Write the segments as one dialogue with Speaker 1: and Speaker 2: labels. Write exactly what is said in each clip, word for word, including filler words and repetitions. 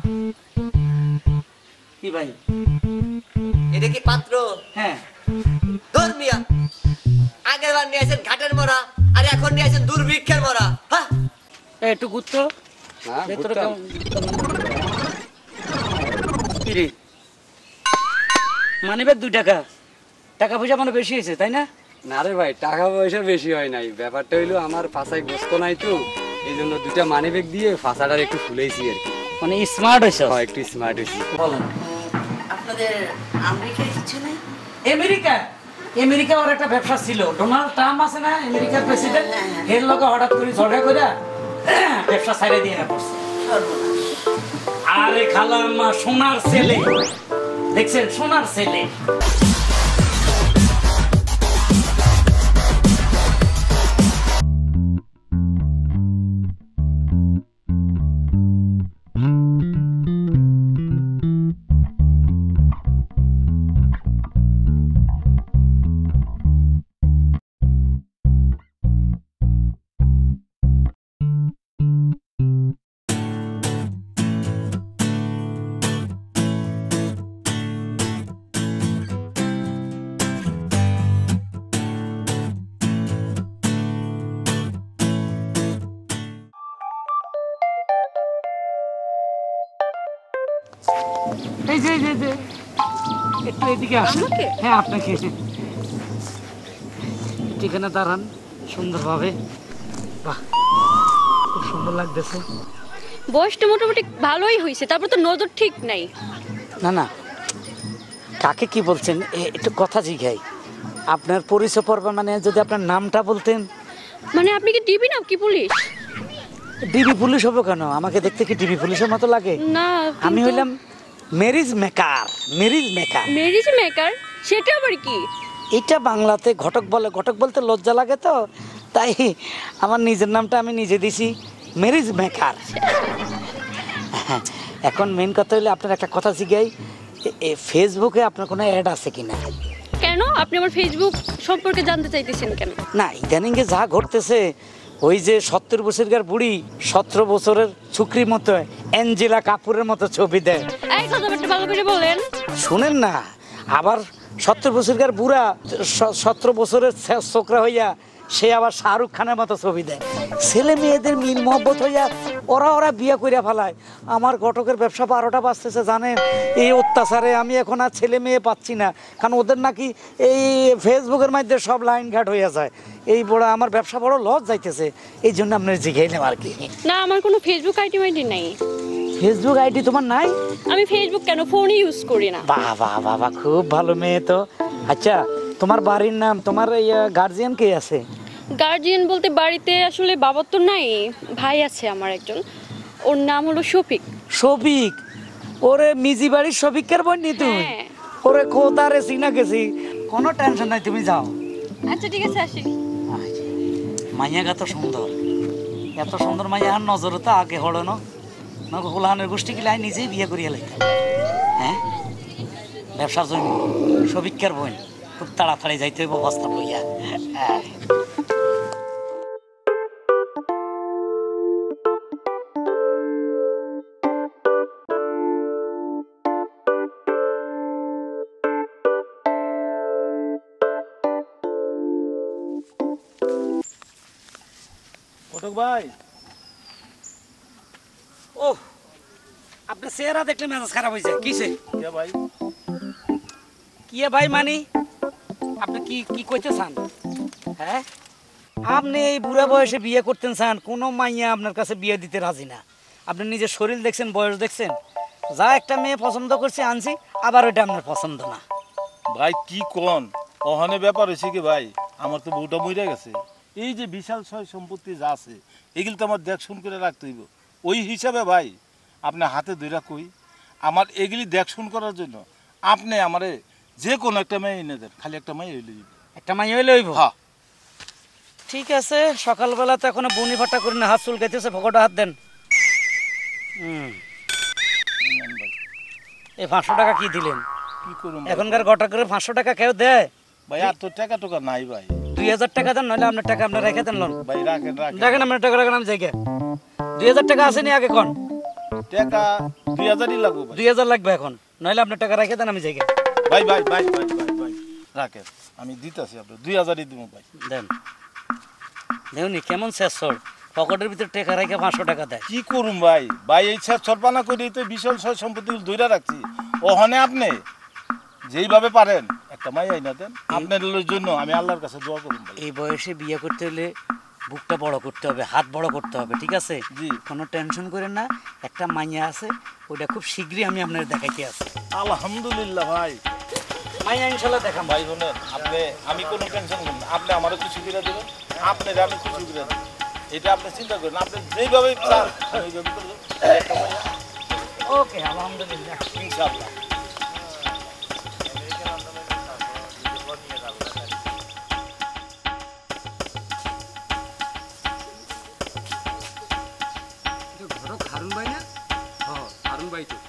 Speaker 1: কি ভাই
Speaker 2: এটা কি পাত্র?
Speaker 1: হ্যাঁ
Speaker 2: ধর্মিয়া আগের বার নিয়ে আসেন ঘাটের মরা, আর এখন নিয়ে আসেন দুর্ভিক্ষের মরা। হ্যাঁ
Speaker 1: একটু ঘুরতো ভেতরে কেমন কি রে মানি ব্যাগ দুই টাকা টাকা পয়সা মানে বেশি হয়েছে তাই না?
Speaker 3: না রে ভাই, টাকা পয়সা বেশি হয় নাই, ব্যাপারটা হইলো আমার ফাঁসায় গোস্ত নাই তো, এই জন্য দুটা মানি ব্যাগ দিয়ে ফাঁসাটার একটু ফুলেছি আর কি।
Speaker 1: মানে স্মার্ট হয়েছে।
Speaker 3: হ্যাঁ একটু স্মার্ট হয়েছি।
Speaker 1: বলেন
Speaker 4: আপনাদের আমেরিকায় কিছু নাই?
Speaker 1: আমেরিকা আমেরিকা ওর একটা ব্যবসা ছিল, ডোনাল্ড ট্রাম্প আছে না আমেরিকার প্রেসিডেন্ট, এর লোকে হঠাৎ করে ঝগড়া করে ব্যবসা ছাইড়া দিয়ে পড়ছে। আরে খালাম্মা সোনার ছেলে, দেখছেন সোনার ছেলে। এই যে যে যে একটু এদিকে আসুন। হ্যাঁ আপনাকে এখানে দাঁড়ান সুন্দরভাবে। বাহ খুব সুন্দর লাগতেছে।
Speaker 5: বয়সটা মোটামুটি ভালোই হয়েছে, তারপর তো নজর ঠিক নাই।
Speaker 1: না না কাকে কি বলছেন একটু কথা জিজ্ঞাই। আপনার পরিচয় পর্ব মানে যদি আপনার নামটা বলতেন।
Speaker 5: মানে আপনি কি ডিবি না কি পুলিশ?
Speaker 1: ডিবি পুলিশ হবো কেন? আমাকে দেখতে কি ডিবি পুলিশের মতো লাগে?
Speaker 5: না
Speaker 1: আমি হইলাম marriage maker. Marriage maker
Speaker 5: marriage maker সেটা আবার কি?
Speaker 1: এটা বাংলাতে ঘটক বলে, ঘটক বলতে লজ্জা লাগে তো তাই আমার নিজের নামটা আমি নিজে দিছি মেরিজ মেকার। এখন মেন কথা হইলে আপনার একটা কথা জিজ্ঞাই, ফেসবুকে আপনার কোনো অ্যাড আছে কিনা?
Speaker 5: কেন আপনি আমার ফেসবুক সম্পর্কে জানতে চাইতেছেন কেন?
Speaker 1: না ইদানিং যা ঘটতেছে, ওই যে সত্তর বছরকার বুড়ি সতেরো বছরের ছুকরির মতো অ্যাঞ্জেলা কাপুরের মতো ছবি দেয়।
Speaker 5: এই কথাবার্তা ভালো করে বলেন।
Speaker 1: শুনেন না, আবার সত্তর বছরকার বুড়া সতেরো বছরের ছোকরা হইয়া সে আবার শাহরুখ খানের মতো ছবি দেয়। ছেলে মেয়েদের মিল মহব্বত হইয়া ওরা ওরা বিয়ে করিয়া ফেলায়। আমার ঘটকের ব্যবসা বারোটা বাজতেছে জানেন, এই অত্যাচারে আমি এখন আর ছেলে মেয়ে পাচ্ছি না, কারণ ওদের নাকি এই ফেসবুকের মধ্যে সব লাইন ঘাট হইয়া যায়। এই বড় আমার ব্যবসা বড় লস যাইতেছে, এই জন্য আপনার জিজ্ঞাইলাম আর কি।
Speaker 5: না আমার কোনো ফেসবুক আইডি মাইডি নাই।
Speaker 1: ফেসবুক আইডি তোমার নাই?
Speaker 5: আমি ফেসবুক কেন ফোনই ইউজ করি না।
Speaker 1: বাহ বাহ বাবা খুব ভালো মেয়ে তো। আচ্ছা তোমার বাড়ির নাম, তোমার গার্জিয়ান কে আছে?
Speaker 5: গার্জিয়ান বলতে বাড়িতে আসলে বাবা তো নাই, ভাই আছে আমার একজন, ওর নাম হলো শফিক।
Speaker 1: শফিক? ওরে মিজি বাড়ির শফিকের বোন নি তুই? ওরে কোতারে চিনা গেছি, কোনো টেনশন নাই তুমি যাও।
Speaker 5: আচ্ছা ঠিক আছে আসি।
Speaker 1: মাইয়া কত সুন্দর, এত সুন্দর মাইয়া আর নজরে তো আগে হড়নো না হুলাহানের গোষ্ঠী গিলা নিজেই বিয়ে করিয়া লাইতাম। হ্যাঁ ব্যবসার জন্য শফিকের বোন, খুব তাড়াতাড়ি যাইতে হইব বস্তা বইয়া।
Speaker 6: ঘটক ভাই,
Speaker 1: ও আপনার চেহারা দেখলে মেজাজ খারাপ হয়েছে। কিসে
Speaker 6: কে ভাই?
Speaker 1: কি ভাই মানি আপনি কি কি কইতে চান? হ্যাঁ আপনি এই বুড়া বয়সে বিয়ে করতেন চান, কোনো মাইয়া আপনার কাছে বিয়ে দিতে রাজি না। আপনি নিজের শরীর দেখছেন, বয়স দেখছেন, যা একটা মেয়ে পছন্দ করছে আনছি, আবার ওইটা আপনার পছন্দ না।
Speaker 6: ভাই কি কোন অহনে ব্যাপার হয়েছে কি ভাই, আমার তো বউটা মরে গেছে। এই যে বিশাল ছয় সম্পত্তি যা আছে এগুলো তো আমার দেখ শুন করে রাখতে হইব। ওই হিসাবে ভাই আপনি হাতে ধইরা কই, আমার এগুলি দেখ শুন করার জন্য আপনি আমারে যে কোনো একটা মেয়ে এনে দেন, খালি একটা মেয়ে হইলে দিব।
Speaker 1: একটা মাইয়া হইলে হইব?
Speaker 6: হ্যাঁ
Speaker 1: ঠিক আছে, সকালবেলা তো এখনো বনি ফাটা করে না, হাত চুলকাইতেছে, ভকটা হাত দেন। হুম এই পাঁচশো টাকা কি দিলেন?
Speaker 6: কি করুন
Speaker 1: এখনকার গোটা করে পাঁচশো টাকা কেউ দেয়?
Speaker 6: ভাই আর তো টাকা টোকা নাই ভাই।
Speaker 1: দুই হাজার টাকা দেন, নইলে আপনার টাকা আপনার রেখে দেন। লোন
Speaker 6: ভাই রাখেন রাখেন
Speaker 1: রাখেন, আপনার টাকা রাখেন, আমি জায়গা দুই হাজার টাকা আসেনি আগে কোন?
Speaker 6: টাকা দুই হাজারই লাগবে ভাই।
Speaker 1: দুই হাজার লাগবে এখন, নইলে আপনার টাকা রেখে দেন, আমি যাই গে।
Speaker 6: ভাই ভাই ভাই ভাই ভাই ভাই রাখেন, আমি দিতেছি আপনার দুই হাজারই দিব ভাই।
Speaker 1: দেন দেউনি কেমন শেষ সর, পকেটের ভিতরে টাকা রেখে পাঁচশো টাকা দেয়।
Speaker 6: কি করুম ভাই, ভাই এই ছেদ সরপানা করে তো বিশাল সয় সম্পত্তি ধরে রাখছি। ওখানে আপনি যেইভাবে পারেন একটা মাই আইনা দেন, আপনার জন্য আমি আল্লাহর কাছে দোয়া করুন ভাই।
Speaker 1: এই বয়সে বিয়ে করতে হলে বুকটা বড় করতে হবে, হাত বড় করতে হবে, ঠিক আছে?
Speaker 6: জি।
Speaker 1: কোনো টেনশন করেন না, একটা মাইয়া আছে, ওটা খুব শীঘ্রই আমি আপনার দেখাইতে আছি।
Speaker 6: আলহামদুলিল্লাহ ভাই।
Speaker 1: মাইয়া ইনশাল্লাহ দেখাম।
Speaker 6: ভাই বোনের আপনি, আমি কোনো টেনশন করেন না, আপনি আমারও খুশি করে দেবেন, আপনার আমি খুশি করে দেবেন, এটা আপনি চিন্তা করেন, আপনি যেইভাবে চান আমি ওইভাবে করে দেবো। এই একটা মাইয়া,
Speaker 1: ওকে, আলহামদুলিল্লাহ।
Speaker 6: ইনশাআল্লাহ।
Speaker 3: ঘটক হারুন ভাই না? হ্যাঁ হারুন ভাই তো।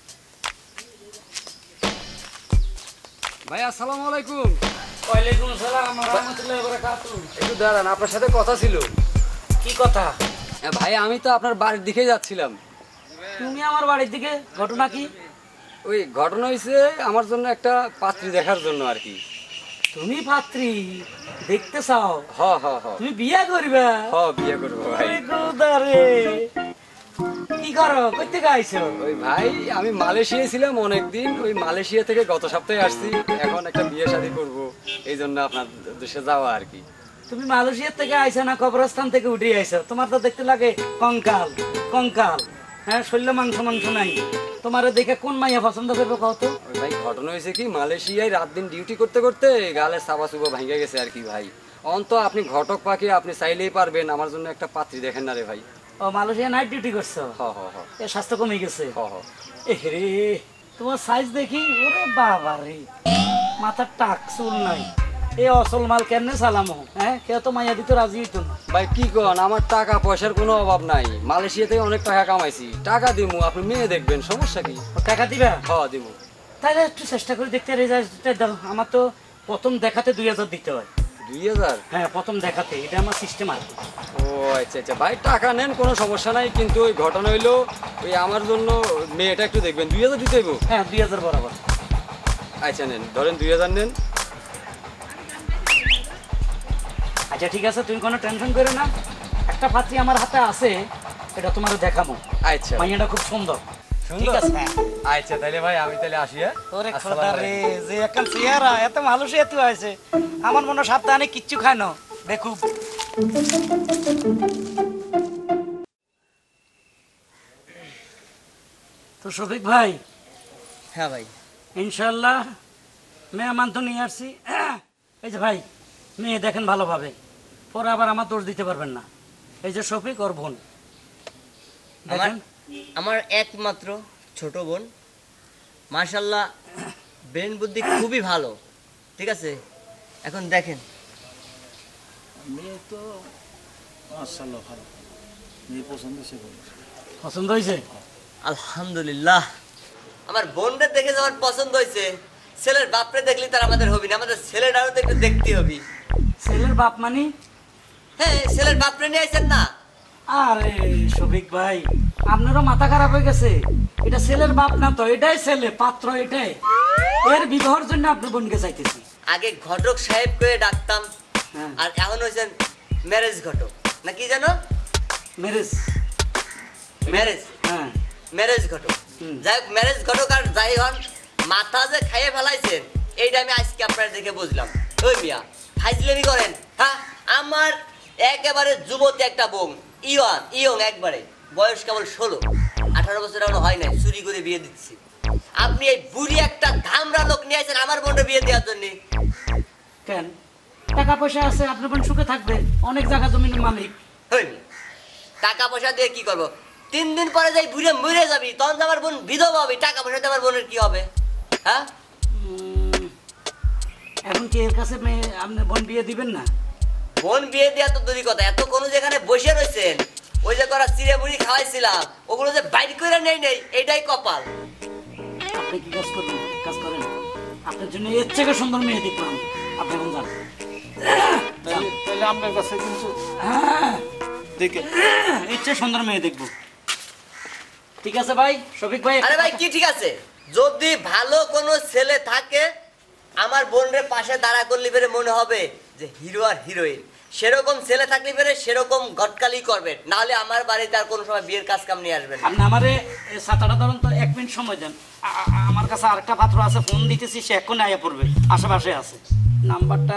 Speaker 3: ভাই আসসালামু আলাইকুম।
Speaker 1: ওয়ালাইকুম আসসালাম ওয়া রাহমাতুল্লাহি ওয়া বারাকাতুহু।
Speaker 3: একটু দাঁড়ান, আপনার সাথে কথা ছিল।
Speaker 1: কি কথা?
Speaker 3: হ্যাঁ, ভাই আমি তো আপনার বাড়ির দিকে যাচ্ছিলাম।
Speaker 1: তুমি আমার বাড়ির দিকে, ঘটনা কি?
Speaker 3: ওই ঘটনা হয়েছে আমার জন্য একটা পাত্রী দেখার জন্য আর কি।
Speaker 1: তুমি পাত্রী দেখতে চাও?
Speaker 3: হ হ হ
Speaker 1: তুমি বিয়ে করবা?
Speaker 3: হ বিয়ে করবো ভাই।
Speaker 1: ওরে গোদারে, কি করো, কই থেকে আইছো?
Speaker 3: ওই ভাই আমি মালয়েশিয়ায় ছিলাম অনেকদিন, ওই মালয়েশিয়া থেকে গত সপ্তাহে আসছি, এখন একটা বিয়ে শাদী করব, এই জন্য আপনার দেশে যাওয়া আর কি।
Speaker 1: তুমি মালয়েশিয়া থেকে আইছো না কবরস্থান থেকে উঠে আইছো? তোমার তো দেখতে লাগে কঙ্কাল কঙ্কাল, হ্যাঁ, শরীর মাংস মাংস নাই। তোমার দেখে কোন মাইয়া পছন্দ করবে কও তো?
Speaker 3: ওই ভাই ঘটনা হয়েছে কি, মালয়েশিয়ায় রাত দিন ডিউটি করতে করতে গালে সাবা সুবা ভাঙে গেছে আর কি ভাই। অন্ত আপনি ঘটক পাখি, আপনি চাইলেই পারবেন আমার জন্য একটা পাত্রী দেখেন না রে ভাই।
Speaker 1: ও মালয়েশিয়া নাইট ডিউটি করছো?
Speaker 3: হ হ হ
Speaker 1: এ স্বাস্থ্য কমে গেছে?
Speaker 3: হ হ
Speaker 1: এ রে, তোমার সাইজ দেখি, ওরে বাবা রে, মাথার টাক চুল নাই, এই অসল মাল কেমনে চালামো? হ্যাঁ, কেউ তো মাইয়া দিতে রাজি হইতো না।
Speaker 3: ভাই কি কন, আমার টাকা পয়সার কোনো অভাব নাই, মালয়েশিয়া থেকে অনেক টাকা কামাইছি, টাকা দিমু, আপনি মেয়ে দেখবেন, সমস্যা কি?
Speaker 1: ও টাকা দিবা?
Speaker 3: হ দিমু।
Speaker 1: তাহলে একটু চেষ্টা করে দেখতে, রেজাল্টটা দাও। আমার তো প্রথম দেখাতে দুই হাজার দিতে হয়।
Speaker 3: দুই হাজার?
Speaker 1: হ্যাঁ, প্রথম দেখাতে, এটা আমার সিস্টেম আর কি।
Speaker 3: ও আচ্ছা আচ্ছা ভাই, টাকা নেন, কোনো সমস্যা নাই, কিন্তু ওই ঘটনা হইলো ওই আমার জন্য মেয়েটা একটু দেখবেন, দুই হাজার দিতে হইব?
Speaker 1: হ্যাঁ, দুই হাজার বরাবর।
Speaker 3: আচ্ছা নেন, ধরেন দুই হাজার নেন।
Speaker 1: আচ্ছা ঠিক আছে, তুমি কোনো টেনশন করো না, একটা পাত্রী আমার হাতে আছে, এটা তোমারও দেখাবো।
Speaker 3: আচ্ছা
Speaker 1: মাইয়াটা খুব সুন্দর। ঠিক
Speaker 3: সুন্দর?
Speaker 1: আছে, হ্যাঁ।
Speaker 3: আচ্ছা তাহলে ভাই আমি তাহলে আসি। হ্যাঁ
Speaker 1: ওরে
Speaker 3: আসসালামু
Speaker 1: খোদা রে,
Speaker 3: আলাইকুম।
Speaker 1: যে একটা চেহারা, এত ভালো সে এত আছে, আমার মনে হয় সাবধানে কিচ্ছু খায় না, দেখুক। তো শফিক ভাই,
Speaker 2: হ্যাঁ ভাই।
Speaker 1: ইনশাল্লাহ মেহমান তো নিয়ে আসছি। এই যে ভাই, মেয়ে দেখেন ভালোভাবে, পরে আবার আমার দোষ দিতে পারবেন না। এই যে শফিক, ওর বোন
Speaker 2: আমার
Speaker 1: দেখেন।
Speaker 2: আমার একমাত্র ছোট বোন, মাশাল্লাহ ব্রেন বুদ্ধি খুবই ভালো, ঠিক আছে? এখন দেখেন,
Speaker 6: মেয়ে তো মাশাআল্লাহ ভালো, মেয়ে পছন্দ সে বলে।
Speaker 1: পছন্দ হয়েছে?
Speaker 2: আলহামদুলিল্লাহ। আমার বোনটা দেখে আমার পছন্দ হয়েছে, ছেলের বাপরে দেখলি তার আমাদের হবি না, আমাদের ছেলেটারও তো একটু দেখতে হবি।
Speaker 1: ছেলের বাপ মানে?
Speaker 2: হ্যাঁ, ছেলের বাপরে নিয়ে আইছেন না?
Speaker 1: আরে শফিক ভাই, আপনারও মাথা খারাপ হয়ে গেছে, এটা ছেলের বাপ না তো, এটাই ছেলে, পাত্র এটাই। এর বিবাহের জন্য আপনার বোনকে চাইতেছি।
Speaker 2: আগে ঘটক সাহেব করে ডাকতাম,
Speaker 1: হ্যাঁ।
Speaker 2: আর এখন হয়েছেন ম্যারেজ ঘটক, না কি জানো?
Speaker 1: ম্যারেজ?
Speaker 2: ম্যারেজ
Speaker 1: হ্যাঁ।
Speaker 2: ম্যারেজ ঘটক।
Speaker 1: হুম।
Speaker 2: যাই হোক, ম্যারেজ ঘটক আর যাই হন, মাথা যে খাইয়ে ফেলাইছেন এইটা আমি আজকে আপনার দেখে বুঝলাম। ওই মিয়া ফাইজলেমি করেন? হ্যাঁ, আমার একেবারে যুবতী একটা বোন, ইয়ং ইয়ং একবারে, বয়স কেবল ষোলো আঠারো বছর এখনো হয় নাই, চুরি করে বিয়ে দিচ্ছি। আপনি এই বুড়ি একটা ধামরা লোক নিয়ে আসেন আমার বোনটা বিয়ে দেওয়ার জন্য?
Speaker 1: কেন? টাকা পয়সা আছে, আপনার বোন সুখে থাকবে, অনেক জায়গা জমির মালিক।
Speaker 2: হই মিয়া, টাকা পয়সা দিয়ে কি করবো? তিন দিন পরে যাই বুড়ে মরে যাবি, তখন তো আমার বোন বিধবা হবে, টাকা পয়সা দিয়ে আমার বোনের কি হবে? হ্যাঁ,
Speaker 1: উম, এখন কি এর কাছে মেয়ে আপনার বোন বিয়ে দিবেন না?
Speaker 2: বোন বিয়ে দেওয়া তো দূরই কথা, এত কোনো যেখানে বসে রয়েছেন, ওই যে করা চিড়ে মুড়ি খাওয়াইছিলাম, ওগুলো যে বাইর করে নেই নেই, এইটাই কপাল।
Speaker 1: আপনি কি কাজ করবেন? কাজ করেন, আপনার জন্য এর থেকে সুন্দর মেয়ে দেখলাম, আপনি এখন যান।
Speaker 6: তাহলে তাহলে আপনার কাছে কিন্তু
Speaker 1: হ্যাঁ,
Speaker 6: দেখে
Speaker 1: এর চেয়ে সুন্দর মেয়ে দেখবো। ঠিক আছে ভাই, শফিক ভাই।
Speaker 2: আরে ভাই কি ঠিক আছে, যদি ভালো কোনো ছেলে থাকে আমার বোনের পাশে দাঁড়া করলে বেরে মনে হবে যে হিরো আর হিরোইন, সেরকম ছেলে থাকলে বেরে সেরকম গটকালি করবেন, নাহলে আমার বাড়িতে আর কোনো সময় বিয়ের কাজ কাম নিয়ে আসবেন না।
Speaker 1: আপনি আমারে সাতাটা ধরুন তো, এক মিনিট সময় দেন। আ- আ- আমার কাছে আরেকটা পাত্র আছে, ফোন দিতেছি, সে এক্ষুনি আয়া পড়বে, আশেপাশে আছে। নাম্বারটা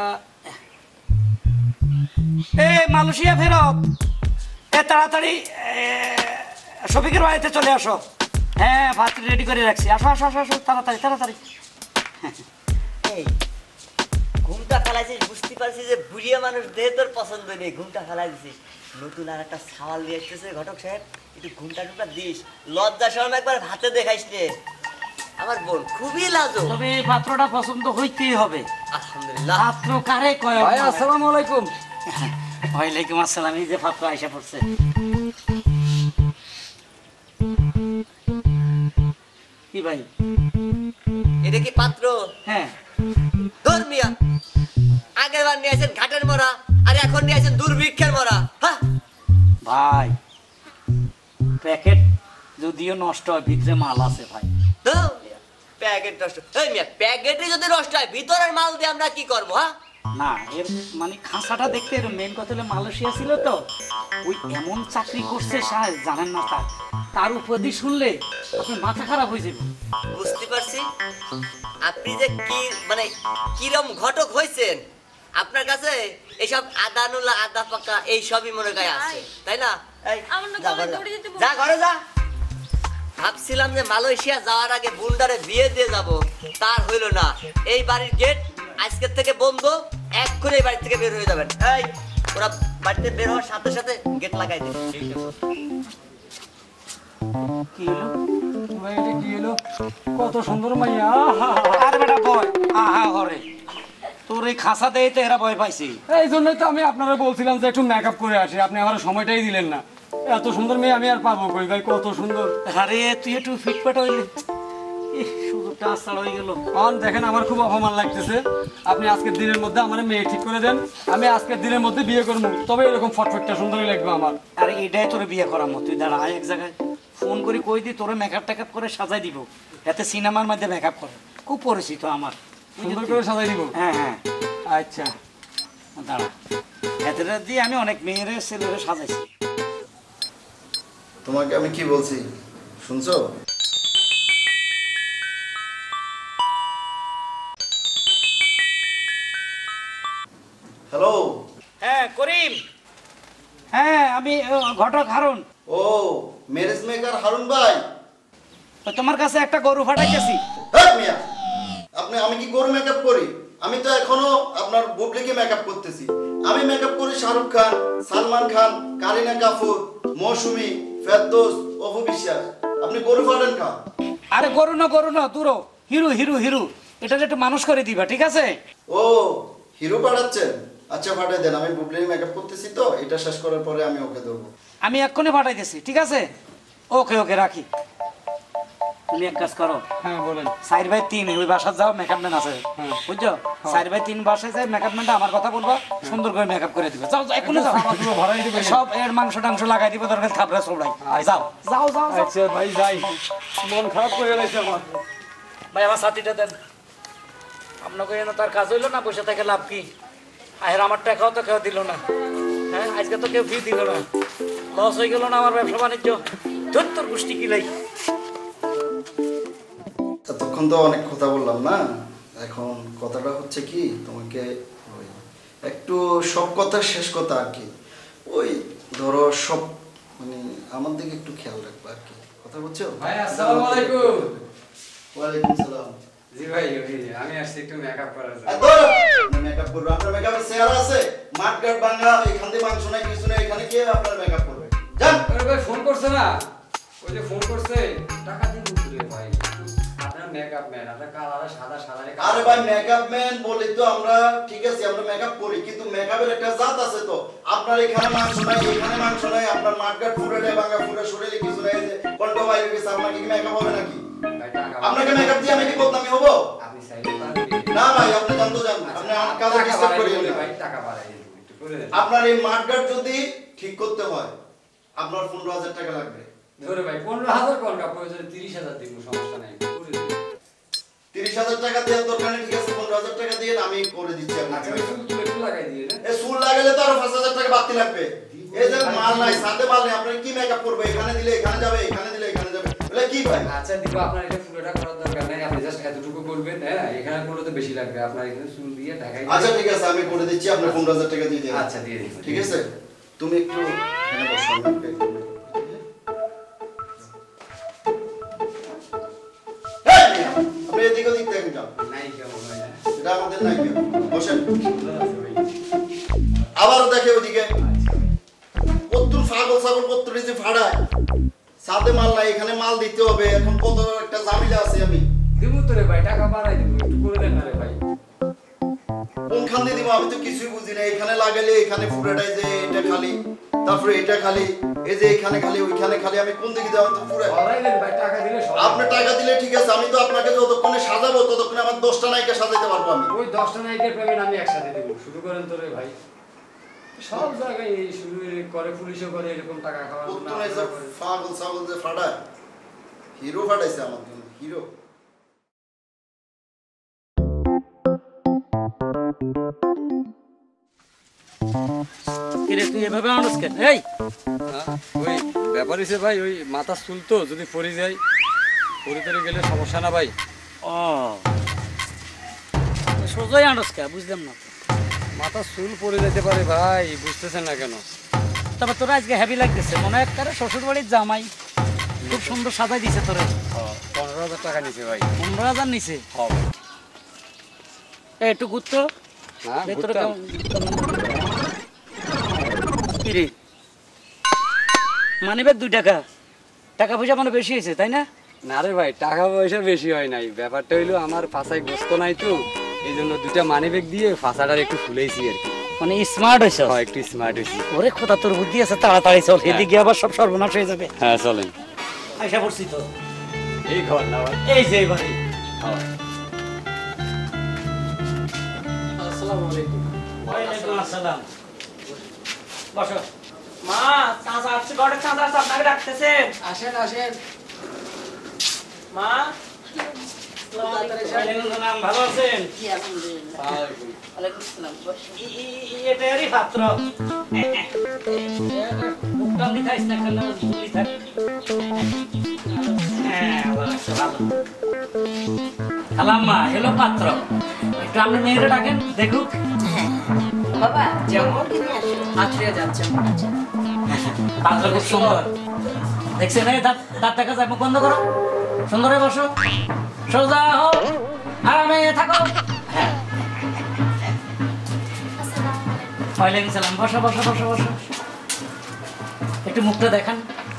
Speaker 1: এ মালয়েশিয়া ফেরত, এ তাড়াতাড়ি এ, শফিকের বাড়িতে চলে আসো। হ্যাঁ, ভাত রেডি করে রাখছি, আসো আসো আসো আসো, তাড়াতাড়ি তাড়াতাড়ি।
Speaker 2: এই ঘুমটা ফেলাইছিস, বুঝতে পারছি যে বুড়িয়া মানুষ দেহে তোর পছন্দ নেই, ঘুমটা ফেলাই দিছিস। নতুন আর একটা সাওয়াল দিয়ে আসতেছে ঘটক সাহেব, একটু ঘুমটা টুমটা দিস, লজ্জা শরম একবার হাতে দেখাইস রে। আমার বোন খুবই লাজো।
Speaker 1: তবে এই পাত্রটা পছন্দ হইতেই হবে।
Speaker 2: আলহামদুলিল্লাহ।
Speaker 1: পাত্র কারে কয়?
Speaker 3: ভাই আসসালামু আলাইকুম।
Speaker 1: ওয়ালাইকুম আসসালাম। এই যে পাত্র আইসা পড়ছে। কি ভাই?
Speaker 2: এটা কি পাত্র?
Speaker 1: হ্যাঁ,
Speaker 2: ধর্মিয়া আগের বার নিয়ে আসেন ঘাটের মরা, আর এখন নিয়ে আসেন দুর্ভিক্ষের মরা। হ্যাঁ
Speaker 1: ভাই প্যাকেট যদিও নষ্ট হয়, ভিতরে মাল আছে ভাই।
Speaker 2: প্যাকেট নষ্ট, এই মিয়া প্যাকেটে যদি নষ্ট হয় ভিতরের মাল দিয়ে আমরা কি করবো? হ্যাঁ
Speaker 1: না, এর মানে খাঁচাটা দেখতে এর মেন কথা হলো মালয়েশিয়া ছিল তো, ওই এমন চাকরি করছে সাহেব জানেন না, তার তার উপাধি শুনলে আপনার মাথা খারাপ হয়ে যাবে।
Speaker 2: বুঝতে পারছি আপনি যে কি মানে কিরম ঘটক হয়েছেন, আপনার কাছে এইসব আদানুলা আদা পাকা এই সবই মনে গায়ে আছে, তাই না? এই,
Speaker 5: আমার না
Speaker 2: যা
Speaker 5: গলায়
Speaker 2: ঘরে যা।
Speaker 5: দড়ি দিতে বল।
Speaker 2: যা ঘরে যা। ভাবছিলাম যে মালয়েশিয়া যাওয়ার আগে বুন্ডারে বিয়ে দিয়ে যাব, তার হইল না। এই বাড়ির গেট আজকের থেকে বন্ধ, এক্ষুনি এই বাড়ি থেকে বের হয়ে যাবেন। এই ওরা বাড়িতে বের হওয়ার সাথে সাথে গেট লাগাই দিন।
Speaker 1: কি হলো?
Speaker 3: ভাই এটা কি হলো? কত সুন্দর মাইয়া।
Speaker 1: আরে বেটা বয়, হ্যাঁ হ্যাঁ ঘরে তোর এই খাঁচা দেয় তো এরা ভয় পাইছি।
Speaker 3: এই জন্যই তো আমি আপনারা বলছিলাম যে একটু মেকআপ করে আসি, আপনি আমার সময়টাই দিলেন না। এত সুন্দর মেয়ে আমি আর পাবো কই ভাই, কত সুন্দর।
Speaker 1: আরে তুই একটু ফিটফাট হইলে ইহ, সুযোগটা আস্তাল হয়ে গেল।
Speaker 3: অন দেখেন আমার খুব অপমান লাগতেছে, আপনি আজকের দিনের মধ্যে আমার মেয়ে ঠিক করে দেন, আমি আজকের দিনের মধ্যে বিয়ে করবো, তবে এরকম ফটফটটা সুন্দরই লাগবে আমার।
Speaker 1: আরে এটাই তোরে বিয়ে করামো, তুই দাঁড়া আয় এক জায়গায়, ফোন করে কই দি তোরে মেকআপ টেকআপ করে সাজাই দিব, এতে সিনেমার মধ্যে মেকআপ করে, খুব পরিচিত আমার।
Speaker 3: সুন্দর করে সাজাই দিব।
Speaker 1: হ্যাঁ হ্যাঁ,
Speaker 3: আচ্ছা
Speaker 1: দাঁড়া, এতে দিয়ে আমি অনেক মেয়ের ছেলেরে সাজাইছি।
Speaker 7: তোমাকে আমি কি বলছি শুনছো? হ্যালো।
Speaker 1: হ্যাঁ করিম, হ্যাঁ আমি ও, ঘটক হারুন।
Speaker 7: ও ম্যারেজ মেকার হারুন ভাই।
Speaker 1: তো তোমার কাছে একটা গরু ফাটাইতেছি।
Speaker 7: হ্যাঁ মিয়া, আপনি আমি কি গরু মেকআপ করি? আমি তো এখনো আপনার বুবলিকে মেকআপ করতেছি। আমি মেকআপ করি শাহরুখ খান, সালমান খান, কারিনা কাপুর, মৌসুমী, ফেরদৌস, অপু বিশ্বাস। আপনি গরু ফাটান কা?
Speaker 1: আরে গরু না গরু না, দূরো হিরো হিরো হিরো, এটা একটু মানুষ করে দিবা, ঠিক আছে?
Speaker 7: ও হিরো পাঠাচ্ছেন? আচ্ছা পাঠাই দেন, আমি বুবলির মেকআপ করতেছি তো, এটা শেষ করার পরে আমি ওকে দেবো।
Speaker 1: আমি এক্ষুনি পাঠাইতেছি, ঠিক আছে? ওকে ওকে রাখি। তুমি এক কাজ করো,
Speaker 3: হ্যাঁ বলেন।
Speaker 1: চার বাই তিন ওই বাসার যাও, মেকআপ ম্যান আছে,
Speaker 3: হ্যাঁ।
Speaker 1: বুঝছো? চার বাই তিন বাসায় যাই, মেকআপ ম্যানটা আমার কথা বলবা, সুন্দর করে মেকআপ করে দিবে। যাও যাও এক্ষুনি যাও,
Speaker 3: সাবাসগুলো ভরাই দিবে।
Speaker 1: সব এর মাংস টাংস লাগাই দিবে, দরকার থাপড়া সবড়াই। যাও যাও যাও যাও।
Speaker 3: আচ্ছা ভাই যাই, মন খারাপ করে গেছে আমার।
Speaker 1: ভাই আমার সাথীটা দেন, আপনাকে এনে তার কাজ হইলো না, বসে থেকে লাভ কি? আহের আমার টাকাও তো কেউ দিল না, হ্যাঁ আজকে তো কেউ ফি দিল না, লস হয়ে গেল না আমার ব্যবসা বাণিজ্য। ধর তোর গোষ্ঠী কিলাই।
Speaker 7: এতক্ষণ তো অনেক কথা বললাম না, এখন কথাটা হচ্ছে কি, তোমাকে ওই একটু সব কথা শেষ কথা আর কি, ওই ধরো সব মানে আমার দিকে একটু খেয়াল রাখবা আর কি, কথা বুঝছো?
Speaker 3: ভাই আসসালামু আলাইকুম।
Speaker 7: ওয়ালাইকুম সালাম।
Speaker 3: জি ভাই আমি আসছি একটু মেকআপ করার জন্য।
Speaker 7: মেকআপ করবো? আপনার মেকআপের চেয়ার আছে? মাঠঘাট ভাঙা, এখান দিয়ে মাংস নাই কিছু নাই, এখানে কে আপনার মেকআপ করবে? যান।
Speaker 3: আরে ভাই ফোন করছে না, ওই যে ফোন করছে, টাকা দিন উঠলে ভাই। আপনার মেকআপ ম্যান, আপনার কালারে সাদা সাদা রে।
Speaker 7: আরে ভাই মেকআপ ম্যান বলি তো আমরা, ঠিক আছে আমরা মেকআপ করি, কিন্তু মেকআপের একটা জাত আছে তো। আপনার এখানে মাংস নাই, এখানে মাংস নাই, আপনার মাঠঘাট ফুটে দেয়, ভাঙা ফুটে শরীরে কিছু নাই, যে কণ্ঠ বাইরে গেছে, আপনাকে কি মেকআপ হবে নাকি?
Speaker 3: ভাই টাকা
Speaker 7: আপনাকে মেকআপ দিয়ে আমি কি বদনামি হবো?
Speaker 3: আপনি চাইলে পারবেন।
Speaker 7: না ভাই, আপনি জানতো জান, আপনি আমার কাজে
Speaker 3: টাকা
Speaker 7: ডিস্টার্ব
Speaker 3: বাড়াই
Speaker 7: করিয়েন
Speaker 3: দিলে
Speaker 7: না।
Speaker 3: ভাই, টাকা বাড়াই দিলে একটু করে দেন।
Speaker 7: আপনার এই মাঠঘাট যদি ঠিক করতে হয়, আপনার পনেরো হাজার টাকা লাগবে।
Speaker 3: ধরে ভাই পনেরো হাজার কোন কা প্রয়োজনে তিরিশ হাজার দিব, সমস্যা নাই, করে দিন।
Speaker 7: তিরিশ হাজার টাকা দেওয়ার দরকার নেই, ঠিক আছে পনেরো হাজার টাকা দিয়ে আমি করে দিচ্ছি
Speaker 3: আচ্ছা
Speaker 7: আপনাকে।
Speaker 3: চুল তুলে একটু লাগাই দিয়ে না।
Speaker 7: এ চুল লাগালে তো আরো পাঁচ হাজার টাকা বাড়তি লাগবে। এই যে মাল নাই, সাথে মাল নেই, আপনি কি মেকআপ করবে? এখানে দিলে এখানে যাবে, এখানে দিলে এখানে যাবে, বলে কি ভাই?
Speaker 3: আচ্ছা দিব, আপনার এটা ফুলটা করার দরকার নাই, আপনি জাস্ট এতটুকু করবেন। হ্যাঁ এখানে করলে তো বেশি লাগবে, আপনার এখানে চুল দিয়ে ঢাকাই দিবেন।
Speaker 7: আচ্ছা ঠিক আছে আমি করে দিচ্ছি, আপনি পনেরো হাজার টাকা দিয়ে দিন।
Speaker 3: আচ্ছা দিয়ে দিন।
Speaker 7: ঠিক আছে তুমি একটু এখানে বসো, আমি একটু একটু- এই মিয়া, আপনি এদিক ওদিক দেখেন কেন?
Speaker 3: নাই কেমন হয় না?
Speaker 7: এটা আমাদের নাই কেন? বসেন।
Speaker 3: সুন্দর আছে ভাই।
Speaker 7: আবারও দেখে ওদিকে কত্তুর ছাগল ছাগল কত্তুর যে ফাড়ায়, সাথে মাল নাই, এখানে মাল দিতে হবে, এখন কত একটা ঝামেলা আছে। আমি
Speaker 3: দিবো তো রে ভাই, টাকা বাড়াই দিব, একটু করে দেন না রে ভাই।
Speaker 7: কোনখান দিয়ে দিব আমি তো কিছুই বুঝি না। এখানে লাগালে এখানে পুরাটাই যে এটা খালি, তারপরে এটা খালি, এই যে এখানে খালি ওইখানে খালি, আমি কোন দিকে দেওয়া তো পুরো।
Speaker 3: বাড়াই দেন ভাই, টাকা দিলে সব।
Speaker 7: আপনি টাকা দিলে ঠিক আছে, আমি তো আপনাকে যতক্ষণে সাজাবো ততক্ষণে আমার দশটা নায়িকা সাজাইতে পারবো আমি।
Speaker 3: ওই দশটা নায়িকার পেমেন্ট আমি একসাথে দেবো, শুরু করেন তো রে ভাই। সব জায়গায় এই শুরু করে, পুলিশও করে এরকম টাকা খাওয়ার জন্য।
Speaker 7: কত্তুর এই যে পাগল ছাগল যে ফাড়ায়, হিরো ফাটাইছে আমার জন্য, হিরো।
Speaker 1: কিরে তুই এভাবে মানুষ কেন? এই
Speaker 3: হ্যাঁ, ওই ব্যাপার হইছে ভাই, ওই মাথার চুল তো যদি পড়ে যায়, পড়ে টরে গেলে সমস্যা না ভাই।
Speaker 1: ও সোজাই আনস কে বুঝলাম না তো।
Speaker 3: মাথার চুল পড়ে যেতে পারে ভাই, বুঝতেছেন না কেন?
Speaker 1: তবে তোরা আজকে হ্যাপি লাগতেছে, মনে হয় একটা শ্বশুর বাড়ির জামাই খুব সুন্দর সাজাই দিছে তোরে।
Speaker 3: পনেরো হাজার টাকা নিছে ভাই।
Speaker 1: পনেরো হাজার নিচে
Speaker 3: হবে
Speaker 1: একটু ঘুরতো
Speaker 3: না?
Speaker 1: ভেতরে
Speaker 3: ঘুরতাম।
Speaker 1: কিরে মানি ব্যাগ দুই টাকা, টাকা পয়সা মানে বেশি হয়েছে তাই না?
Speaker 3: না রে ভাই, টাকা পয়সা বেশি হয় নাই, ব্যাপারটা হইলো আমার ফাঁসায় গোস্ত নাই তো, এই জন্য দুটা মানি ব্যাগ দিয়ে ফাঁসাটার একটু ফুলেইছি আর কি।
Speaker 1: মানে স্মার্ট হয়েছে।
Speaker 3: হ্যাঁ একটু স্মার্ট হয়েছি।
Speaker 1: ওরে খোদা তোর বুদ্ধি আছে, তাড়াতাড়ি চল, এদিকে আবার সব সর্বনাশ হয়ে যাবে।
Speaker 3: হ্যাঁ চলেন।
Speaker 1: আশা করছি তো
Speaker 3: এই ঘর না ভাই?
Speaker 1: এই যে এবারে।
Speaker 3: আসসালামু আলাইকুম।
Speaker 1: ওয়ালাইকুম আসসালাম। বসো। মা চাচা আসছে, ঘরে চাচা আসছে, আপনাকে ডাকতেছে।
Speaker 4: আসেন আসেন।
Speaker 1: মা ওয়ালাইকুম আসসালাম, ভালো আছেন?
Speaker 4: জি আলহামদুলিল্লাহ।
Speaker 3: ওয়ালাইকুম।
Speaker 4: ওয়ালাইকুম আসসালাম। বসেন।
Speaker 1: ই- ই- ই- এটারই পাত্র। মুখটা মিঠাইস না কেন, গুলি থাক। হ্যাঁ, ভালো আছে, ভালো। খালাম্মা, এলো পাত্র। একটু আপনি মেয়েরা ডাকেন, দেখুক।
Speaker 4: বাবা
Speaker 1: যেমন
Speaker 4: কিনে আসো।
Speaker 5: আত্মীয় যাচ্ছে
Speaker 4: আচ্ছা।
Speaker 1: পাত্র খুব সুন্দর। দেখছেন এই দাঁত দাঁত দেখা যায়, মুখ বন্ধ করো, সুন্দর হয়ে বসো, সোজা হও, আরামে থাকো। হ্যাঁ, ওয়ালাইকুম সালাম, বসো বসো বসো বসো। একটু মুখটা দেখান।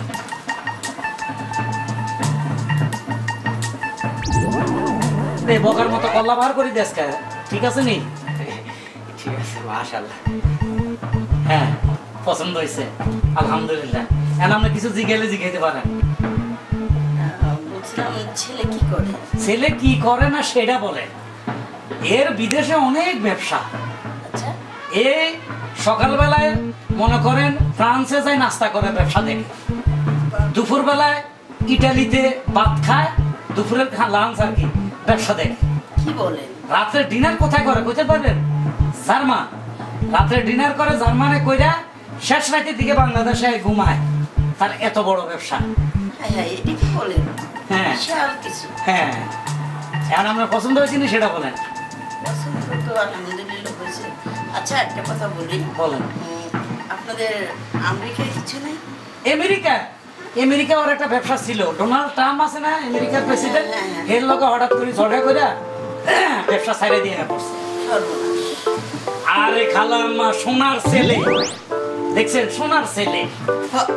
Speaker 1: এই বকার মতো কল্লা বার করে দেশ কে, ঠিক আছে নি?
Speaker 3: ঠিক আছে মাশাআল্লাহ।
Speaker 1: হ্যাঁ পছন্দ হয়েছে, আলহামদুলিল্লাহ। এখন আপনি কিছু জিজ্ঞেলে জিজ্ঞাইতে পারেন।
Speaker 4: আহ, বলছিলাম ছেলে কি করে?
Speaker 1: ছেলে কি করে না সেটা বলে। এর বিদেশে অনেক ব্যবসা।
Speaker 4: আচ্ছা।
Speaker 1: এ সকালবেলায় মনে করেন ফ্রান্সে যায় নাস্তা করে, ব্যবসা দেখে। দুপুর বেলায় ইটালিতে ভাত খায়, দুপুরের লাঞ্চ আর কি, ব্যবসা দেখে।
Speaker 4: কি বলেন?
Speaker 1: রাত্রে ডিনার কোথায় করে কইতে পারবেন? জার্মান। রাত্রে ডিনার করে জার্মানে কইরা শেষ রাতের দিকে বাংলাদেশে ঘুমায়। তার এত বড় ব্যবসা।
Speaker 4: হ্যাঁ হ্যাঁ, এটা কি বলেন?
Speaker 1: হ্যাঁ
Speaker 4: বিশাল কিছু।
Speaker 1: হ্যাঁ, এখন আমরা পছন্দ হয়েছি না সেটা বলেন।
Speaker 4: পছন্দ তো আলহামদুলিল্লাহ হয়েছে। আচ্ছা একটা কথা বলি,
Speaker 1: বলেন।
Speaker 4: উম, আপনাদের আমেরিকায় কিছু নেই?
Speaker 1: আমেরিকা আমেরিকা ওর একটা ব্যবসা ছিল, ডোনাল্ড ট্রাম্প আছে না আমেরিকার প্রেসিডেন্ট,
Speaker 4: হ্যাঁ, হ্যাঁ।
Speaker 1: এর লোকে হঠাৎ করে ঝগড়া করে ব্যবসা ছাইড়ে দিয়ে পড়ছে।
Speaker 4: সর্বনাশ।
Speaker 1: আরে খালাম্মা, সোনার ছেলে, দেখছেন সোনার ছেলে।
Speaker 4: হ-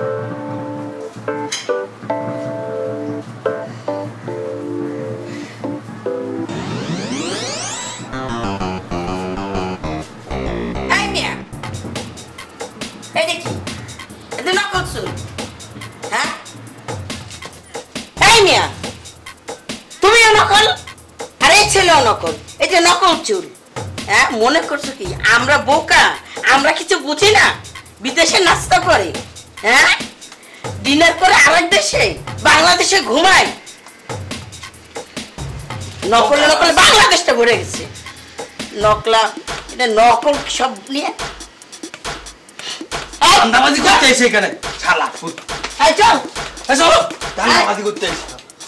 Speaker 4: এই মিয়া, এই দেখি, এটা নকল চুল। হ্যাঁ? এই মিয়া, তুমিও নকল আর এই ছেলেও নকল। এই যে নকল চুল, হ্যাঁ মনে করছো কি আমরা বোকা? আমরা কিছু বুঝি না? বিদেশে নাস্তা করে, হ্যাঁ ডিনার করে আরেক দেশে বাংলাদেশে ঘুমাই নকলে নকলে বাংলাদেশটা ভরে গেছে নকলা এটা নকল সব নিয়ে
Speaker 6: ধান্দাবাজি করতে এসে এখানে শালা ফুট
Speaker 4: এই চল
Speaker 6: এই চলো ধান্দাবাজি করতে এসে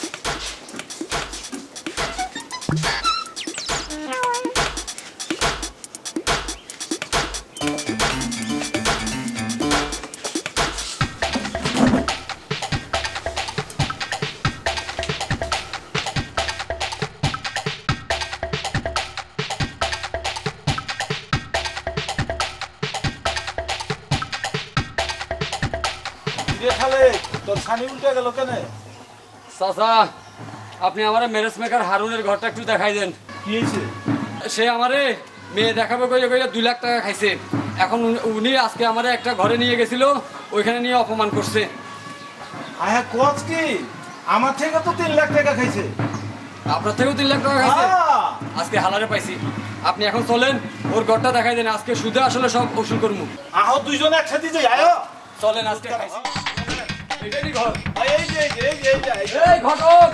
Speaker 6: তোর ছানি উল্টে গেল কেন?
Speaker 3: চাচা আপনি আমার ম্যারেজ মেকার হারুনের ঘরটা একটু দেখাই দেন।
Speaker 6: কি হয়েছে?
Speaker 3: সে আমারে মেয়ে দেখাবে কইয়া কইয়া দুই লাখ টাকা খাইছে। এখন উনি- উনি আজকে আমারে একটা ঘরে নিয়ে গেছিল, ওইখানে নিয়ে অপমান করছে।
Speaker 6: আয়া কোচ কি আমার থেকে তো তিন লাখ টাকা খাইছে।
Speaker 3: আপনার থেকেও তিন লাখ টাকা খাইছে।
Speaker 6: আহ!
Speaker 3: আজকে হালারে পাইছি। আপনি এখন চলেন, ওর ঘরটা দেখাই দেন। আজকে সুদে আসলে সব ওষুধ করবো।
Speaker 6: আহো দুইজন একসাথে যাই আয়ো।
Speaker 3: চলেন আজকে খাইছি। এটাই ঘর।
Speaker 6: এই যে এই যে এই যে এই যে, এই যে।
Speaker 3: এই ঘটক,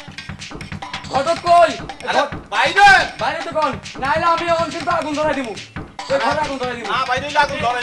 Speaker 3: ঘটক কই?
Speaker 6: আরে বাইরে
Speaker 3: বাইরে তো কোন? নাইলে আমি এখন কিন্তু আগুন ধরাই দিব। এই ঘরে আগুন ধরাই দিব।
Speaker 6: না বাইরে লাগুন ধরে।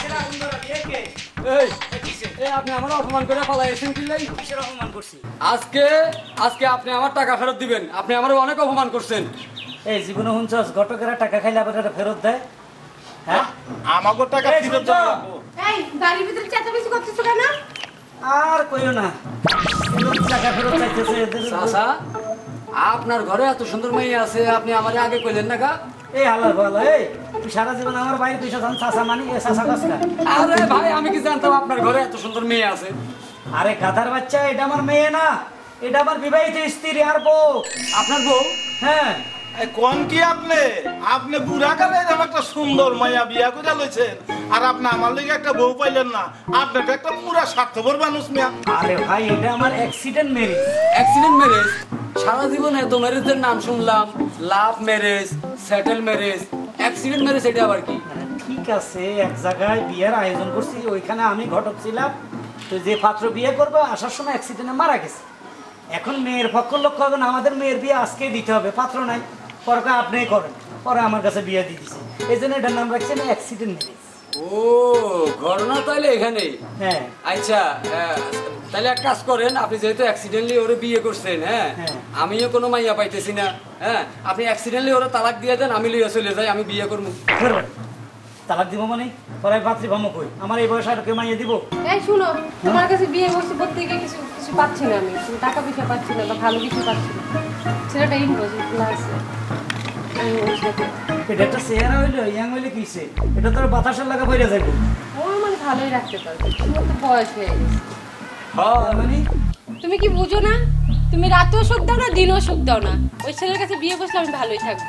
Speaker 3: এই এই আপনি আমার অপমান করে পালাইছেন কি লাই?
Speaker 1: কিসের অপমান করছি?
Speaker 3: আজকে আজকে আপনি আমার টাকা ফেরত দিবেন। আপনি আমার অনেক অপমান করছেন।
Speaker 1: এই জীবনে হুঁচস ঘটকেরা টাকা খাইলে আবার এটা ফেরত দেয়? হ্যাঁ
Speaker 6: আমাগো টাকা
Speaker 1: এই
Speaker 6: ফেরত
Speaker 1: শুনছো?
Speaker 6: দাও।
Speaker 8: এই বাড়ির ভিতরে চেঁচামেচি করতেছো কেন?
Speaker 1: আর কইও না, ফেরত টাকা ফেরত চাইতেছে এদের।
Speaker 3: চাচা আপনার ঘরে এত সুন্দর মেয়ে আছে, আপনি আমারে আগে কইলেন না কা?
Speaker 1: এই হালার ভালো, এই তুই সারা জীবন আমার বাইরে পয়সা ধান চাষা মানি এ চাষা কাজ না।
Speaker 3: আরে ভাই আমি কি জানতাম আপনার ঘরে এত সুন্দর মেয়ে আছে?
Speaker 1: আরে গাধার বাচ্চা, এটা আমার মেয়ে না, এটা আমার বিবাহিত স্ত্রী আর বউ।
Speaker 3: আপনার বউ?
Speaker 1: হ্যাঁ
Speaker 6: এই কোন কি আপনি? আপনি বুড়া কালে এরকম একটা সুন্দর মাইয়া বিয়া করে লইছেন, আর আপনি আমার লিগে একটা বউ পাইলেন না। আপনি তো একটা পুরা স্বার্থপর মানুষ মিয়া।
Speaker 1: আরে ভাই, এটা আমার অ্যাক্সিডেন্ট ম্যারেজ।
Speaker 3: Accident marriage? সারা জীবন এত ম্যারেজের নাম শুনলাম, love marriage, settle marriage, accident marriage এটা আবার কি?
Speaker 1: ঠিক আছে, এক জায়গায় বিয়ের আয়োজন করছি, ওইখানে আমি ঘটক ছিলাম। তো যে পাত্র বিয়ে করবে আসার সময় অ্যাক্সিডেন্টে মারা গেছে। এখন মেয়ের পক্ষ লক্ষ্য হবে না, আমাদের মেয়ের বিয়ে আজকে দিতে হবে, পাত্র নাই। পরে কয় আপনিই করেন, পরে আমার কাছে বিয়ে দিয়ে দিছে। এই জন্য এটার নাম রাখছেন অ্যাক্সিডেন্ট ম্যারেজ।
Speaker 3: ও ঘটনা তাইলে এখানে।
Speaker 1: হ্যাঁ
Speaker 3: আচ্ছা আহ, তাহলে এক কাজ করেন, আপনি যেহেতু অ্যাক্সিডেন্টলি ওরে বিয়ে করছেন, হ্যাঁ
Speaker 1: হ্যাঁ।
Speaker 3: আমিও কোনো মাইয়া পাইতেছি না, হ্যাঁ আপনি অ্যাক্সিডেন্টলি ওরে তালাক দিয়ে দেন, আমি লইয়া চলে যাই, আমি বিয়ে করবো।
Speaker 1: ধরবেন তালাক দিব মানে? পরে পাত্রী ভামো কই, আমার এই বয়স আর কেউ মাইয়ে দিব?
Speaker 8: এই শুনো, তোমার কাছে বিয়ে বসে প্রত্যেকে কিছু কিছু পাচ্ছি না আমি, তুমি টাকা পয়সা পাচ্ছি না বা ভালো কিছু পাচ্ছি না। ছেলেটা ইম্পসিবল আছে। আমি ওর সাথে
Speaker 1: এটা একটা চেহারা হইলো, ইয়াং হইলে কিসে? এটা তোর বাতাসের লাগা পড়ে যাবে।
Speaker 8: ও মানে ভালোই রাখতে পারবে, তোমার তো বয়স হয়ে গেছে।
Speaker 3: হ্যাঁ
Speaker 1: মানে
Speaker 8: তুমি কি বুঝো না? তুমি রাতেও সুখ দাও না, দিনও সুখ দাও না। ওই ছেলের কাছে বিয়ে বসলে আমি ভালোই থাকবো।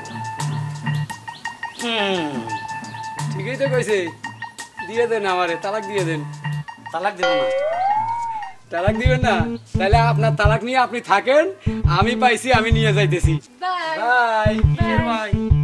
Speaker 1: হুম,
Speaker 3: ঠিকই তো কইছে, দিয়ে দেন আমারে, তালাক দিয়ে দেন।
Speaker 1: তালাক দিব না।
Speaker 3: তালাক দিবেন না? তাহলে আপনার তালাক নিয়ে আপনি থাকেন, আমি পাইছি, আমি নিয়ে যাইতেছি।
Speaker 8: Bye
Speaker 3: bye.
Speaker 1: ভাই